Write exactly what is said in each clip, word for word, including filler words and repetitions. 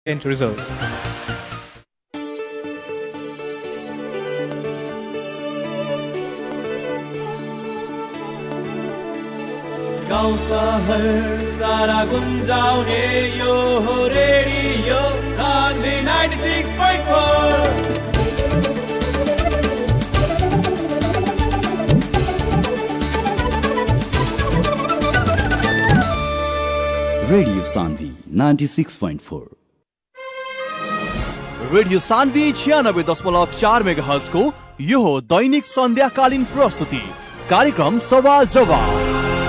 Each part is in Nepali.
into results. गाउँ सहर सारा गुन्जाउने यो हो radio Sanvi ninety six point four. Radio Sanvi ninety six point four. Radio Sanvi छियानब्बे दशमलव चार मेगाहर्ज को यो हो दैनिक सन्ध्याकालीन प्रस्तुति कार्यक्रम सवाल जवाब।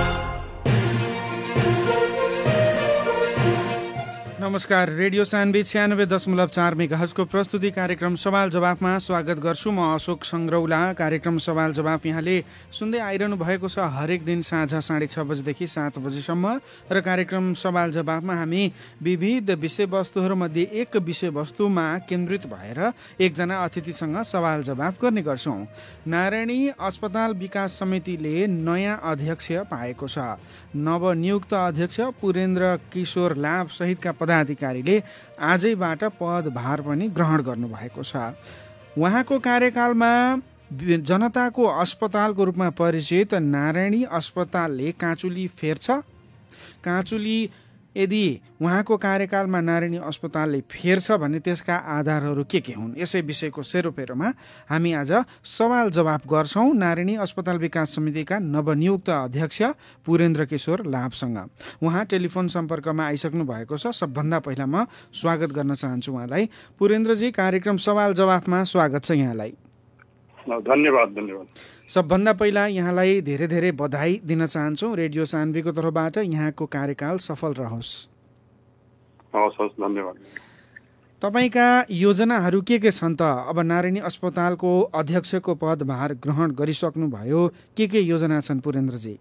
नमस्कार, रेडियो सान्वी छियानब्बे दशमलव चार मेगाहर्जको प्रस्तुति कार्यक्रम सवाल जवाफमा स्वागत गर्छु। म अशोक सङ्ग्रौला। कार्यक्रम सवाल जवाफ यहाँले सुन्दै आइरहनु भएको छ हरेक दिन साँझ साढे छ बजेदेखि सात बजीसम्म। र कार्यक्रम सवाल जवाफमा हामी विविध विषयवस्तुहरूमध्ये एक विषयवस्तुमा केन्द्रित भएर एकजना अतिथिसँग सवाल जवाफ गर्ने गर्छौँ। नारायणी अस्पताल विकास समितिले नयाँ अध्यक्ष पाएको छ। नवनियुक्त अध्यक्ष पुरेन्द्र किशोर लाभ सहितका पदाधिकारीले आजैबाट पदभार पनि ग्रहण गर्नुभएको छ। उहाँको कार्यकालमा जनताको अस्पतालको रूपमा परिचित नारायणी अस्पतालले काँचुली फेर्छ। काँचुली यदि उहाँको कार्यकालमा नारायणी अस्पतालले फेर्छ भने त्यसका आधारहरू के के हुन्, यसै विषयको सेरोफेरोमा हामी आज सवाल जवाफ गर्छौँ नारायणी अस्पताल विकास समितिका नवनियुक्त अध्यक्ष पुरेन्द्र किशोर लाभसँग। उहाँ टेलिफोन सम्पर्कमा आइसक्नु भएको छ। सबभन्दा पहिला म स्वागत गर्न चाहन्छु उहाँलाई। पुरेन्द्रजी, कार्यक्रम सवाल जवाफमा स्वागत छ यहाँलाई। धन्यवाद धन्यवाद। सबभन्दा पहिला यहाँलाई धेरै धेरै बधाई दिन चाहन्छौँ रेडियो सान्वीको तर्फबाट। यहाँको कार्यकाल सफल रहोस्। हवस् हवस्, धन्यवाद। तपाईँका योजनाहरू के के छन् त? अब नारायणी अस्पतालको अध्यक्षको पदभार ग्रहण गरिसक्नुभयो, के के योजना छन् पुरेन्द्रजी?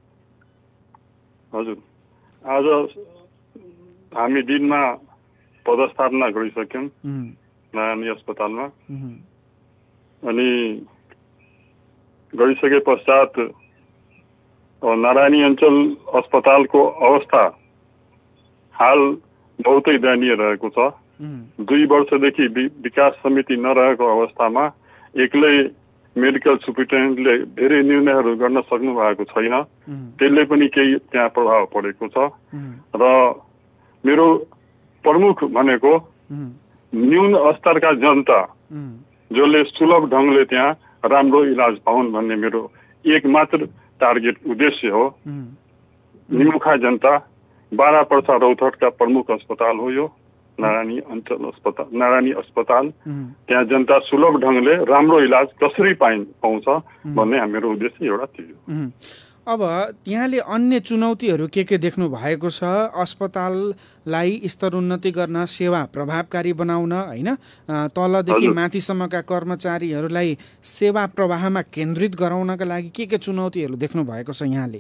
हजुर, आज हामी दिनमा पदस्थापना गरिसक्यौँ नारायणी अस्पतालमा। अनि गरिसके पश्चात नारायणी अञ्चल अस्पतालको अवस्था हाल बहुतै दयनीय रहेको छ। दुई वर्षदेखि विकास समिति नरहेको अवस्थामा एक्लै मेडिकल सुप्रिन्टेन्डेन्टले धेरै निर्णयहरू गर्न सक्नु भएको छैन। त्यसले पनि केही त्यहाँ प्रभाव परेको छ। र मेरो प्रमुख भनेको न्यून स्तरका जनता जसले सुलभ ढङ्गले त्यहाँ राम्रो इलाज पाउन् भन्ने मेरो एक मात्र टार्गेट उद्देश्य हो। निमुखा जनता बाह्र पर्सा रौतहटका प्रमुख अस्पताल हो यो नारायणी अञ्चल अस्पताल नारायणी अस्पताल। त्यहाँ जनता सुलभ ढङ्गले राम्रो इलाज कसरी पाइन पाउँछ भन्ने मेरो उद्देश्य एउटा थियो। अब यहाँले अन्य चुनौतीहरू के के देख्नु भएको छ? अस्पताललाई स्तरोन्नति गर्न, सेवा प्रभावकारी बनाउन, होइन, तलदेखि माथिसम्मका कर्मचारीहरूलाई सेवा प्रवाहमा केन्द्रित गराउनका लागि के के चुनौतीहरू देख्नु भएको छ यहाँले?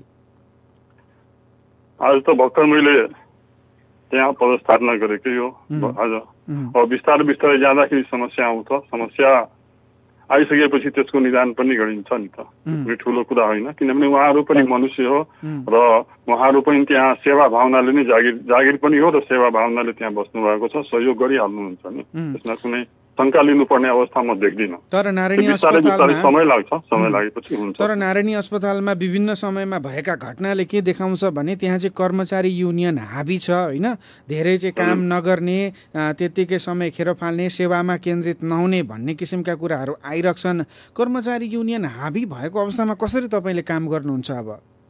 आज त भर्खर मैले त्यहाँ पदस्थापना गरेकै हो। आज अब बिस्तारै बिस्तारै जाँदाखेरि समस्या आउँछ। समस्या आइसकेपछि त्यसको निदान पनि गरिन्छ नि त। कुनै ठुलो कुरा होइन, किनभने उहाँहरू पनि मनुष्य हो र उहाँहरू पनि त्यहाँ सेवा भावनाले नै जागिर जागिर पनि हो र सेवा भावनाले त्यहाँ बस्नु भएको छ। सहयोग गरिहाल्नुहुन्छ नि, त्यसमा कुनै शङ्का लिनुपर्ने अवस्था म देख्दिनँ। तर नारायणी अस्पतालमा समय लाग्छ, समय लागेपछि हुन्छ। तर नारायणी अस्पतालमा विभिन्न समयमा भएका घटनाले के देखाउँछ भने त्यहाँ चाहिँ कर्मचारी युनियन हाबी छ, होइन। धेरै चाहिँ काम नगर्ने, त्यत्तिकै समय खेर फाल्ने, सेवामा केन्द्रित नहुने भन्ने किसिमका कुराहरू आइरहन्छन्। कर्मचारी युनियन हाबी भएको अवस्थामा कसरी तपाईँले काम गर्नुहुन्छ? अब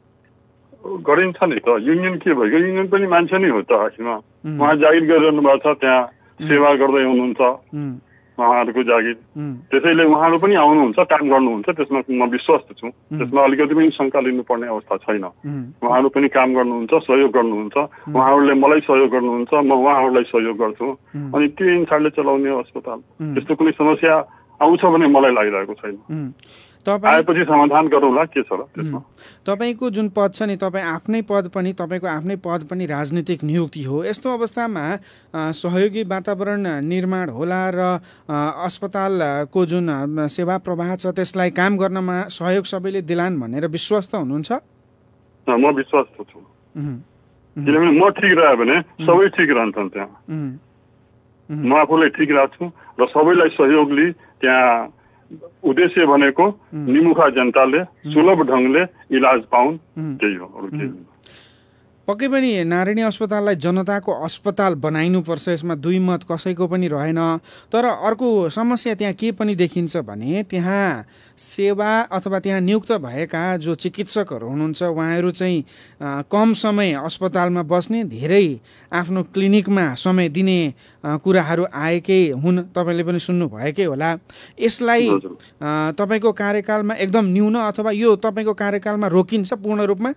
गरिन्छ नि त। युनियन के भएको? युनियन पनि मान्छे नै हो त आखिरमा। उहाँ जागिर गरिरहनु भएको छ, त्यहाँ सेवा गर्दै हुनुहुन्छ उहाँहरूको जागिर। त्यसैले उहाँहरू पनि आउनुहुन्छ, काम गर्नुहुन्छ, त्यसमा म विश्वस्त छु। त्यसमा अलिकति पनि शङ्का लिनुपर्ने अवस्था छैन। उहाँहरू पनि काम गर्नुहुन्छ, सहयोग गर्नुहुन्छ। उहाँहरूले मलाई सहयोग गर्नुहुन्छ, म उहाँहरूलाई सहयोग गर्छु। अनि त्यो अनुसारले चलाउने अस्पताल। त्यस्तो कुनै समस्या आउँछ भने मलाई लागिरहेको छैन। आएपछि समाधान गरौँला, के छ र त्यसमा। तपाईँको जुन पद छ नि, तपाईँ आफ्नै पद पनि तपाईँको आफ्नै पद पनि राजनीतिक नियुक्ति हो। यस्तो अवस्थामा सहयोगी वातावरण निर्माण होला र अस्पतालको जुन सेवा प्रवाह छ त्यसलाई काम गर्नमा सहयोग सबैले दिलान् भनेर विश्वस्त हुनुहुन्छ? म विश्वस्त छु। किनभने म ठिक रह्यो भने सबै ठिक रहन्छन् त्यहाँ। म आफूलाई ठिक राख्छु र सबैलाई सहयोग लिई त्यहाँ उद्देश्य भनेको निमुखा जनताले सुलभ ढङ्गले इलाज पाउन्, त्यही हो, अरू केही होइन। पक्कै पनि नारायणी अस्पताललाई जनताको अस्पताल बनाइनुपर्छ, यसमा दुई मत कसैको पनि रहेन। तर अर्को समस्या त्यहाँ के पनि देखिन्छ भने त्यहाँ सेवा अथवा त्यहाँ नियुक्त भएका जो चिकित्सकहरू हुनुहुन्छ उहाँहरू चाहिँ कम समय अस्पतालमा बस्ने, धेरै आफ्नो क्लिनिकमा समय दिने कुराहरू आएकै हुन्। तपाईँले पनि सुन्नुभएकै होला। यसलाई तपाईँको कार्यकालमा एकदम न्यून अथवा यो तपाईँको कार्यकालमा रोकिन्छ पूर्ण रूपमा?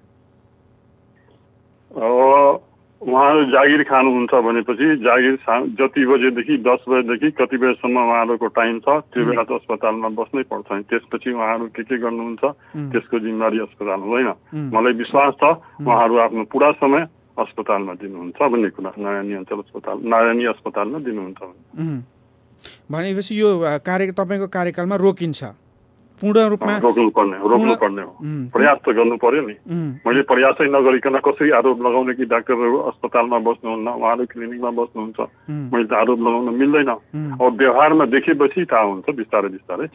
उहाँहरू जागिर खानुहुन्छ भनेपछि जागिर जति बजेदेखि दस बजेदेखि कति बजेसम्म उहाँहरूको टाइम छ त्यो बेला त अस्पतालमा बस्नै पर्छ। त्यसपछि उहाँहरू के के गर्नुहुन्छ त्यसको जिम्मेवारी अस्पताल हुँदैन। मलाई विश्वास छ उहाँहरू आफ्नो पुरा समय अस्पतालमा दिनुहुन्छ भन्ने कुरा नारायणी अञ्चल अस्पताल नारायणी अस्पतालमा दिनुहुन्छ भनेपछि यो कार्य तपाईँको कार्यकालमा रोकिन्छ पूर्ण रूपमा? रोक्नुपर्ने रोक्नुपर्ने हो, प्रयास त गर्नु पर्यो नि। मैले प्रयासै नगरिकन कसरी आरोप लगाउने कि डाक्टरहरू अस्पतालमा बस्नुहुन्न, उहाँहरू क्लिनिकमा बस्नुहुन्छ, मैले त आरोप लगाउन मिल्दैन। अब व्यवहारमा देखेपछि थाहा हुन्छ बिस्तारै बिस्तारै।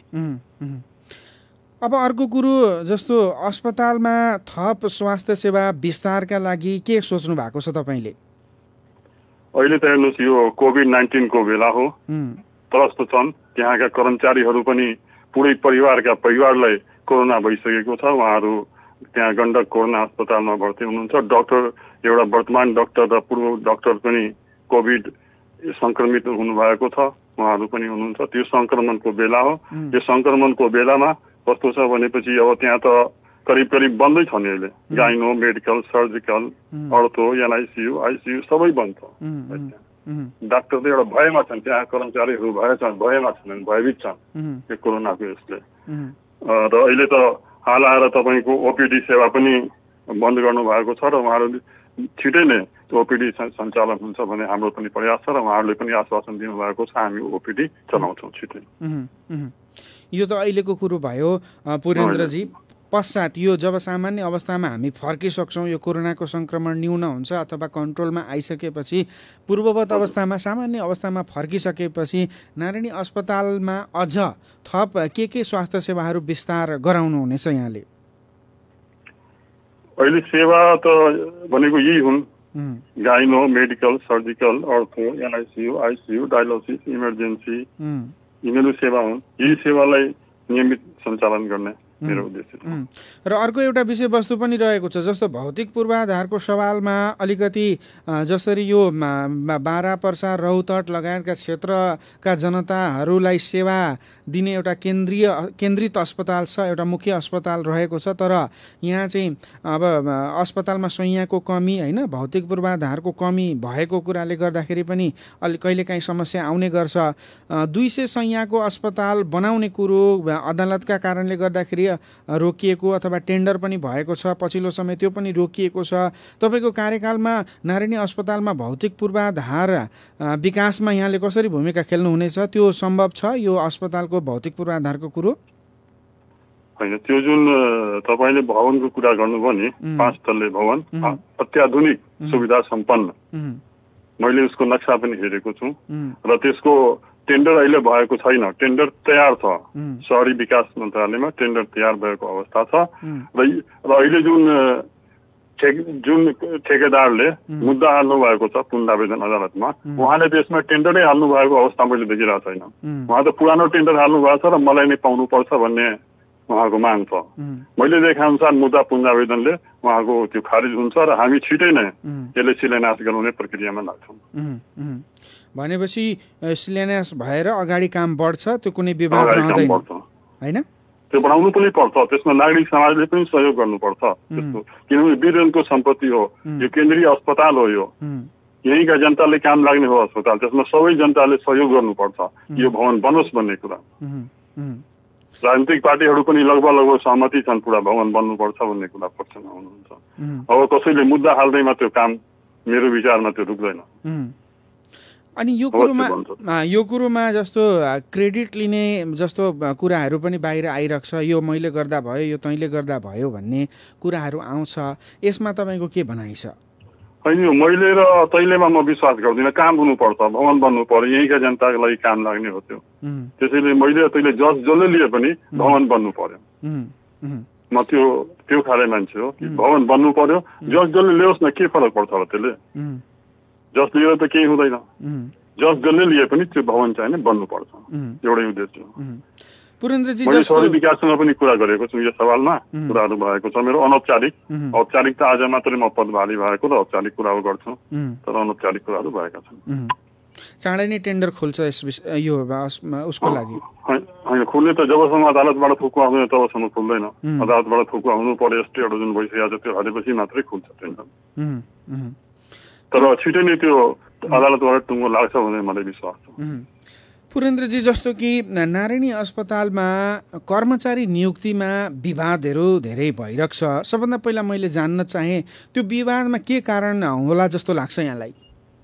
अब अर्को कुरो जस्तो अस्पतालमा थप स्वास्थ्य सेवा विस्तारका लागि के सोच्नु भएको छ तपाईँले? अहिले त हेर्नुहोस् यो कोभिड नाइन्टिनको बेला हो, त्रस्त छन् त्यहाँका कर्मचारीहरू पनि, पुरै परिवारका परिवारलाई कोरोना भइसकेको छ। उहाँहरू त्यहाँ गण्डक कोरोना अस्पतालमा भर्ती हुनुहुन्छ। डाक्टर एउटा वर्तमान डाक्टर र पूर्व डाक्टर पनि कोभिड सङ्क्रमित हुनुभएको छ, उहाँहरू पनि हुनुहुन्छ। त्यो सङ्क्रमणको बेला हो। यो सङ्क्रमणको बेलामा कस्तो छ भनेपछि अब त्यहाँ त करिब करिब बन्दै छ नि अहिले। Gyno, medical, surgical, ortho, NICU, ICU सबै बन्द छ। डाक्टर त एउटा भयमा छन्, त्यहाँ कर्मचारीहरू भए छन्, भयमा छन्, भयभीत छन् यो कोरोनाको यसले। र अहिले त हाल आएर तपाईँको ओपिडी सेवा पनि बन्द गर्नु भएको छ र उहाँहरू छिटै नै ओपिडी सञ्चालन हुन्छ भन्ने हाम्रो पनि प्रयास छ र उहाँहरूले पनि आश्वासन दिनुभएको छ हामी ओपिडी चलाउँछौँ छिटै। यो त अहिलेको कुरो भयो पुरेन्द्रजी। पश्चात यो जब सामान्य अवस्थामा हामी फर्किसक्छौँ, यो कोरोनाको सङ्क्रमण न्यून हुन्छ अथवा कन्ट्रोलमा आइसकेपछि, पूर्ववत अवस्थामा सामान्य अवस्थामा फर्किसकेपछि नारायणी अस्पतालमा अझ थप के के स्वास्थ्य सेवाहरू विस्तार गराउनु हुनेछ यहाँले? अहिले सेवा त भनेको यही हुन्, gyno, medical, surgical, ortho, NICU, ICU, dialysis, emergency, यिनीहरू सेवा हुन्। यही सेवालाई नियमित सञ्चालन गर्ने मेरो उद्देश्य छ। र अर्को एउटा विषयवस्तु पनि रहेको छ, जस्तो भौतिक पूर्वाधारको सवालमा अलिकति जसरी यो बारा पर्सा रौतहट लगायतका क्षेत्रका जनताहरूलाई सेवा दिने एउटा केन्द्रीय केन्द्रित अस्पताल छ, एउटा मुख्य अस्पताल रहेको छ। तर यहाँ चाहिँ अब अस्पतालमा शय्याको कमी होइन, भौतिक पूर्वाधारको कमी भएको कुराले गर्दाखेरि पनि अलि कहिलेकाहीँ समस्या आउने गर्छ। दुई सय शय्याको अस्पताल बनाउने कुरो अदालतका कारणले गर्दाखेरि रोकिएको अथवा टेन्डर पनि भएको छ, पछिल्लो समय त्यो पनि रोकिएको छ। तपाईँको कार्यकालमा नारायणी अस्पतालमा भौतिक पूर्वाधार विकासमा यहाँले कसरी भूमिका खेल्नुहुनेछ? त्यो सम्भव छ यो अस्पतालको भौतिक पूर्वाधारको कुरो? होइन, त्यो जुन तपाईँले भवनको कुरा गर्नुभयो नि, पाँच तल्ले भवन अत्याधुनिक सुविधा सम्पन्न, मैले उसको नक्सा पनि हेरेको छु र त्यसको टेन्डर अहिले भएको छैन। टेन्डर तयार छ, शहरी विकास मन्त्रालयमा टेन्डर तयार भएको अवस्था छ। र अहिले जुन जुन ठेकेदारले मुद्दा हाल्नु भएको छ पुनः आवेदन अदालतमा, उहाँले त्यसमा टेन्डरै हाल्नु भएको अवस्था मैले देखिरहेको छैन। उहाँ त पुरानो टेन्डर हाल्नु भएको छ र मलाई नै पाउनुपर्छ भन्ने उहाँको माग छ। मैले देखे अनुसार मुद्दा पुनः आवेदनले उहाँको त्यो खारिज हुन्छ र हामी छिटै नै यसले शिलान्यास गराउने प्रक्रियामा लाग्छौँ। भनेपछि शिलान्यास भएर अगाडि काम बढ्छ, त्यो कुनै विवाद रहँदैन होइन? त्यो बढाउनु पनि पर्छ, त्यसमा नागरिक समाजले पनि सहयोग गर्नुपर्छ त्यसको, किनभने वीरजनको सम्पत्ति हो, यो केन्द्रीय अस्पताल हो, यो यहीँका जनताले काम लाग्ने हो अस्पताल, त्यसमा सबै जनताले सहयोग गर्नुपर्छ यो भवन बनोस् भन्ने कुरा। राजनीतिक पार्टीहरू पनि लगभग लगभग सहमति छन् पुरा भवन बन्नुपर्छ भन्ने कुरा पक्षमा हुनुहुन्छ। अब कसैले मुद्दा हाल्दैमा त्यो काम मेरो विचारमा त्यो रुक्दैन। अनि यो कुरोमा यो कुरोमा जस्तो क्रेडिट लिने जस्तो कुराहरू पनि बाहिर आइरहेको छ, यो मैले गर्दा भयो, यो तैँले गर्दा भयो भन्ने कुराहरू आउँछ, यसमा तपाईँको के भनाइ छ? होइन मैले र तैलेमा म विश्वास गर्दिनँ। काम हुनुपर्छ, भवन बन्नु पर्यो, यहीँका जनताको लागि काम लाग्ने हो त्यो। त्यसैले मैले तैले जस जसले लिए पनि भवन बन्नु पर्यो। म त्यो त्यो खाले मान्छे हो कि भवन बन्नु पर्यो। जस जसले ल्याओस् न, के फरक पर्छ होला त्यसले? जस लिएर त केही हुँदैन। जस जसले लिए पनि त्यो भवन चाहिँ बन्नुपर्छ, एउटै उद्देश्य हो। पुरेन्द्रजी मैले शहरी विकाससँग पनि कुरा गरेको छु, यो सवालमा कुराहरू भएको छ मेरो। अनौपचारिक औपचारिक त आज मात्रै म पदभारी भएको र औपचारिक कुराहरू गर्छु, तर अनौपचारिक कुराहरू भएका छन्। चाँडै नै टेन्डर खोल्छ यस यो उसको लागि? होइन, खुल्ने त जबसम्म अदालतबाट थुकु आउँदैन तबसम्म खुल्दैन। अदालतबाट थुकु आउनु पर्यो, स्टेहरू जुन भइसकेको छ त्यो हटेपछि मात्रै खुल्छ टेन्डर। तर छिटै नै त्यो अदालतबाट टुङ्गो लाग्छ भन्ने मलाई विश्वास छ। पुरेन्द्रजी, जस्तो कि नारायणी अस्पतालमा कर्मचारी नियुक्तिमा विवादहरू धेरै भइरहेको छ। सबभन्दा पहिला मैले जान्न चाहेँ त्यो विवादमा के कारण होला जस्तो लाग्छ यहाँलाई?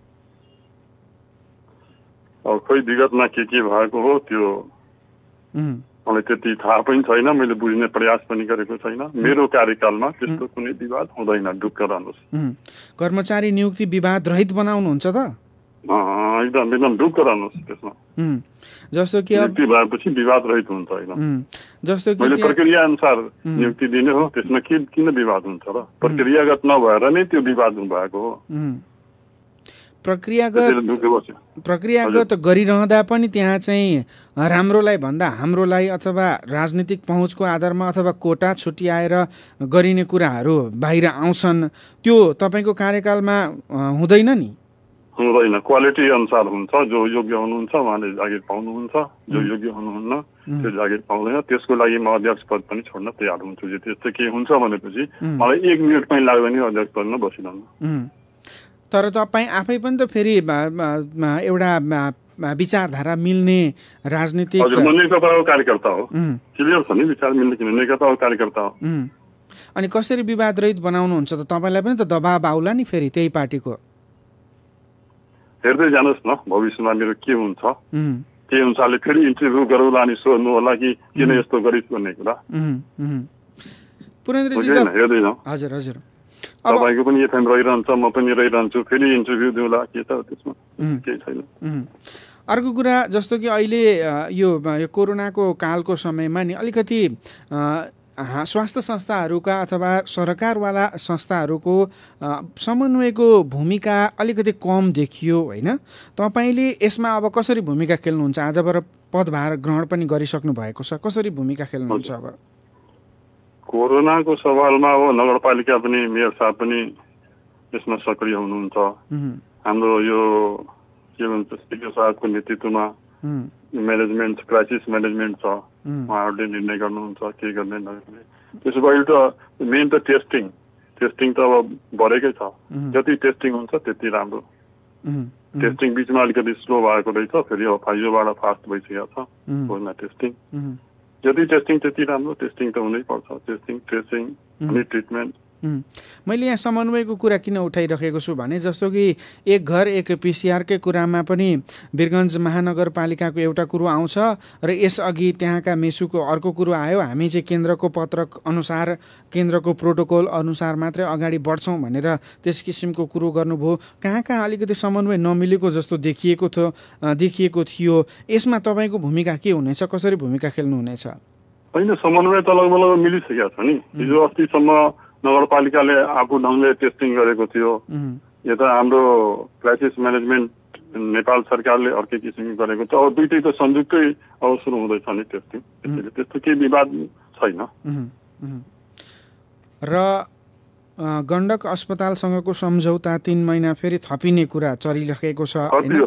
अब खोइ विगतमा के के भएको हो त्यो मलाई त्यति थाहा पनि छैन, मैले बुझ्ने प्रयास पनि गरेको छैन। मेरो कार्यकालमा त्यस्तो कुनै विवाद हुँदैन, ढुक्क रहनुहोस्। कर्मचारी नियुक्ति विवाद रहित बनाउनुहुन्छ त? एकदम एकदम ढुक्क रहनुहोस् त्यसमा। जस्तो कि नियुक्ति भएपछि विवाद रहित हुन्छ एकदम। जस्तो कि मैले प्रक्रिया अनुसार नियुक्ति दिने हो, त्यसमा के किन विवाद हुन्छ र? प्रक्रियागत नभएर नै त्यो विवाद भएको हो। प्रक्रियागत प्रक्रियागत गरिरहँदा पनि त्यहाँ चाहिँ राम्रोलाई भन्दा हाम्रोलाई अथवा राजनीतिक पहुँचको आधारमा अथवा कोटा छुट्याएर गरिने कुराहरू बाहिर आउँछन्, त्यो तपाईँको कार्यकालमा हुँदैन नि? हुँदैन, क्वालिटी अनुसार हुन्छ। जो योग्य हुनुहुन्छ उहाँले जागिर पाउनुहुन्छ, जो योग्य हुनुहुन्न त्यो जागिर पाउँदैन। त्यसको लागि म अध्यक्ष पद पनि छोड्न तयार हुन्छु। त्यस्तो के हुन्छ भनेपछि मलाई एक मिनट पनि लाग्दैन अध्यक्ष पदमा बसिरहनु। तर तपाईँ आफै पनि त फेरि एउटा विचारधारा मिल्ने राजनीतिक नेकपाको कार्यकर्ता हो, क्लियर छ नि? विचार मिल्ने किन नेकपाको कार्यकर्ता हो। अनि कसरी विवाद रहित बनाउनुहुन्छ त? तपाईँलाई पनि त दबाब आउला नि फेरि त्यही पार्टीको। हेर्दै जानुहोस् न भविष्यमा मेरो के हुन्छ, के अनुसारले फेरि इन्टरभ्यू गरौँला अनि सोध्नु होला कि किन यस्तो गरिस् भन्ने कुरा। पुरेन्द्रजी, हेर्दै जाउँ। हजुर हजुर, तपाईँको पनि एफएम रहिरहन्छ, म पनि रहिरहन्छु, फेरि इन्टरभ्यू दिउँला, के छ त्यसमा? केही छैन। अर्को कुरा, जस्तो कि अहिले यो कोरोनाको कालको समयमा नि अलिकति स्वास्थ्य संस्थाहरूका अथवा सरकारवाला संस्थाहरूको समन्वयको भूमिका अलिकति कम देखियो होइन? तपाईँले यसमा अब कसरी भूमिका खेल्नुहुन्छ? आजबाट पदभार ग्रहण पनि गरिसक्नु भएको छ, कसरी भूमिका खेल्नुहुन्छ अब? कोरोनाको सवालमा अब नगरपालिका पनि मेयर साहब पनि यसमा सक्रिय हुनुहुन्छ। हाम्रो यो के भन्छ सिडिओ साहबको नेतृत्वमा म्यानेजमेन्ट, क्राइसिस म्यानेजमेन्ट छ, उहाँहरूले निर्णय गर्नुहुन्छ के गर्ने नगर्ने। त्यसो भए त मेन त टेस्टिङ टेस्टिङ त अब बढेकै छ। जति टेस्टिङ हुन्छ त्यति राम्रो। टेस्टिङ बिचमा अलिकति स्लो भएको रहेछ, फेरि अब फाइजोबाट फास्ट भइसकेको छ कोरोना टेस्टिङ। जति टेस्टिङ त्यति राम्रो। टेस्टिङ त हुनै पर्छ, टेस्टिङ, ट्रेसिङ अनि ट्रिटमेन्ट। मैले यहाँ समन्वयको कुरा किन उठाइरहेको छु भने जस्तो कि एक घर एक पिसिआरकै कुरामा पनि वीरगञ्ज महानगरपालिकाको एउटा कुरो आउँछ र यसअघि त्यहाँका मेसुको अर्को कुरो आयो। हामी चाहिँ केन्द्रको पत्रक अनुसार, केन्द्रको प्रोटोकल अनुसार मात्रै अगाडि बढ्छौँ भनेर त्यस किसिमको कुरो गर्नुभयो। कहाँ कहाँ अलिकति समन्वय नमिलेको जस्तो देखिएको थियो देखिएको थियो यसमा तपाईँको भूमिका के हुनेछ? कसरी भूमिका खेल्नुहुनेछ? होइन, समन्वय त लगभग मिलिसकेको छ नि। हिजो अस्तिसम्म नगरपालिकाले आफू ढङ्गले टेस्टिङ गरेको थियो। यता हाम्रो क्राइसिस म्यानेजमेन्ट नेपाल सरकारले अर्कै किसिमको गरेको छ। अब दुइटै त संयुक्तै अब सुरु हुँदैछ नि टेस्टिङ, त्यसैले त्यस्तो केही विवाद छैन। र गण्डक अस्पतालसँगको सम्झौता तीन महिना फेरि थपिने कुरा चलिरहेको छ।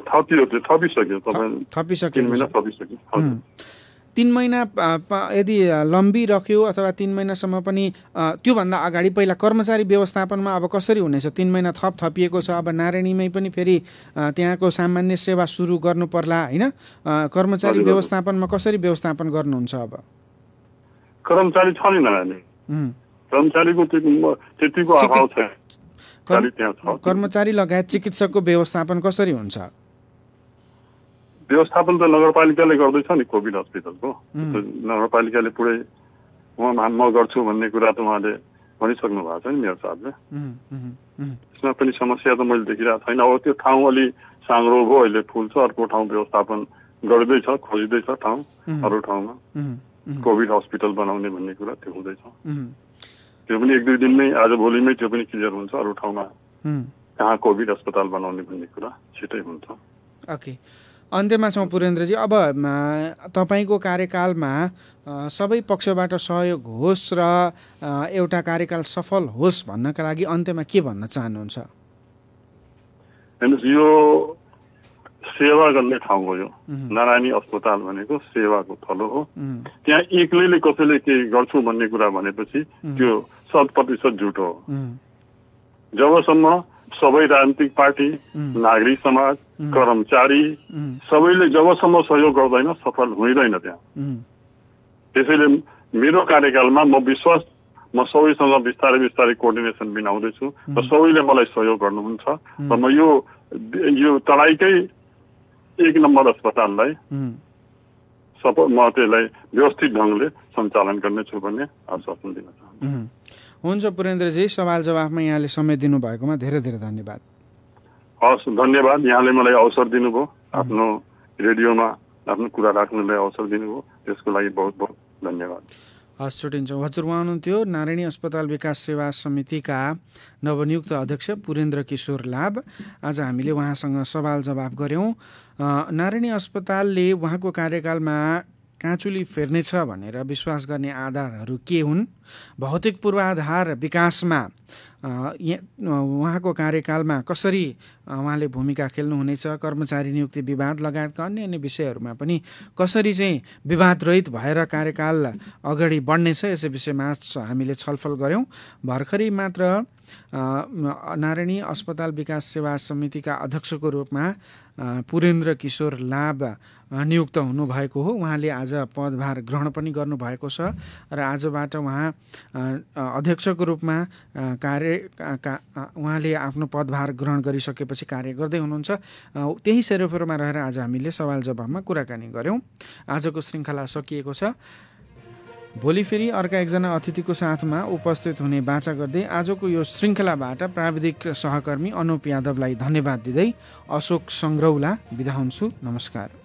थपिसक्यो तीन महिना यदि लम्बिरह्यो अथवा तीन महिनासम्म पनि त्योभन्दा अगाडि पहिला कर्मचारी व्यवस्थापनमा अब कसरी हुनेछ? तीन महिना थप थपिएको छ। अब नारायणीमै पनि फेरि त्यहाँको सामान्य सेवा सुरु गर्नु पर्ला होइन? कर्मचारी व्यवस्थापनमा कसरी व्यवस्थापन गर्नुहुन्छ अब? कर्मचारी छ नि नारायणी, कर्मचारीको त्यतिको अभाव छ। कर्मचारी लगायत चिकित्सकको व्यवस्थापन कसरी हुन्छ? व्यवस्थापन त नगरपालिकाले गर्दैछ नि कोभिड हस्पिटलको। नगरपालिकाले पुरै म म गर्छु भन्ने कुरा त उहाँले भनिसक्नु भएको छ नि मेयर साहबले। यसमा पनि समस्या त मैले देखिरहेको छैन। अब त्यो ठाउँ अलि साङ्ग्रो भयो, अहिले फुल छ, अर्को ठाउँ व्यवस्थापन गर्दैछ, खोज्दैछ ठाउँ अरू ठाउँमा कोभिड हस्पिटल बनाउने भन्ने कुरा त्यो हुँदैछ। त्यो पनि एक दुई दिनमै आज भोलिमै त्यो पनि क्लियर हुन्छ। अरू ठाउँमा कहाँ कोभिड अस्पताल बनाउने भन्ने कुरा छिटै हुन्छ। ओके, अन्त्यमा छौँ पुरेन्द्रजी। अब तपाईँको कार्यकालमा सबै पक्षबाट सहयोग होस् र एउटा कार्यकाल सफल होस् भन्नका लागि अन्त्यमा के भन्न चाहनुहुन्छ? हेर्नुहोस्, यो सेवा गर्ने ठाउँ हो। यो नारायणी अस्पताल भनेको सेवाको थलो हो। त्यहाँ एक्लैले कसैले केही गर्छु भन्ने कुरा भनेपछि त्यो शत प्रतिशत झुटो हो। जबसम्म सबै राजनीतिक पार्टी, नागरिक समाज, कर्मचारी सबैले जबसम्म सहयोग गर्दैन सफल हुँदैन त्यहाँ। त्यसैले मेरो कार्यकालमा म विश्वास म सबैसँग बिस्तारै बिस्तारै कोअर्डिनेसन बनाउँदैछु र सबैले मलाई सहयोग गर्नुहुन्छ र म यो यो तराईकै एक नम्बर अस्पताललाई सफल म त्यसलाई व्यवस्थित ढङ्गले सञ्चालन गर्नेछु भन्ने आश्वासन दिन चाहन्छु। हुन्छ पुरेन्द्रजी, सवाल जवाफमा यहाँले समय दिनुभएकोमा धेरै धेरै धन्यवाद। हस्, धन्यवाद। यहाँले मलाई अवसर दिनुभयो, आफ्नो रेडियोमा आफ्नो कुरा राख्नुलाई अवसर दिनुभयो, त्यसको लागि बहुत बहुत धन्यवाद। हस्, छुट्टिन्छौँ। हजुर, उहाँ हुनुहुन्थ्यो नारायणी अस्पताल विकास सेवा समितिका नवनियुक्त अध्यक्ष पुरेन्द्र किशोर लाभ। आज हामीले उहाँसँग सवाल जवाफ गऱ्यौँ। नारायणी अस्पतालले उहाँको कार्यकालमा काँचुली फेर्नेछ भनेर विश्वास गर्ने आधारहरू के हुन्? भौतिक पूर्वाधार विकासमा उहाँको कार्यकालमा कसरी उहाँले भूमिका खेल्नुहुनेछ? कर्मचारी नियुक्ति विवाद लगायतका अन्य अन्य विषयहरूमा पनि कसरी चाहिँ विवादरहित भएर कार्यकाल अगाडि बढ्नेछ, यस विषयमा हामीले छलफल गऱ्यौँ। भर्खरै मात्र नारायणी अस्पताल विकास सेवा समितिका अध्यक्षको रूपमा पुरेन्द्र किशोर लाभ नियुक्त हुनुभएको हो। उहाँले आज पदभार ग्रहण पनि गर्नुभएको छ र आजबाट उहाँ अध्यक्षको रूपमा कार्य का उहाँले आफ्नो पदभार ग्रहण गरिसकेपछि कार्य गर्दै हुनुहुन्छ। त्यही सेरोफेरोमा रहेर आज हामीले सवाल जवाफमा कुराकानी गऱ्यौँ। आजको श्रृङ्खला सकिएको छ। भोलि फेरि अर्का एकजना अतिथिको साथमा उपस्थित हुने बाचा गर्दै आजको यो श्रृङ्खलाबाट प्राविधिक सहकर्मी अनुप यादवलाई धन्यवाद दिँदै अशोक सङ्ग्रौला बिदा हुन्छु। नमस्कार।